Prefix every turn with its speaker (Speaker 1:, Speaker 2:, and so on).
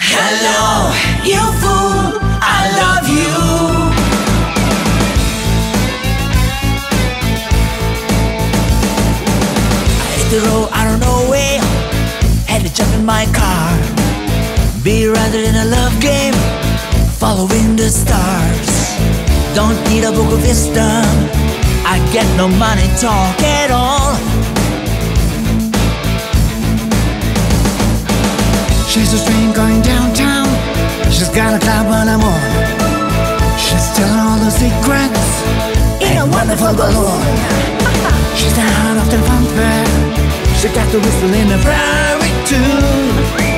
Speaker 1: Hello, you fool, I love you. I hit the road, I don't know where. Had to jump in my car. Be rather in a love game, following the stars. Don't need a book of wisdom, I get no money talk at all.
Speaker 2: She's a train going downtown. She's got a club on the moon. She's telling all the secrets in a wonderful balloon. She's the heart of the vampire. She got the whistle in a prairie tune.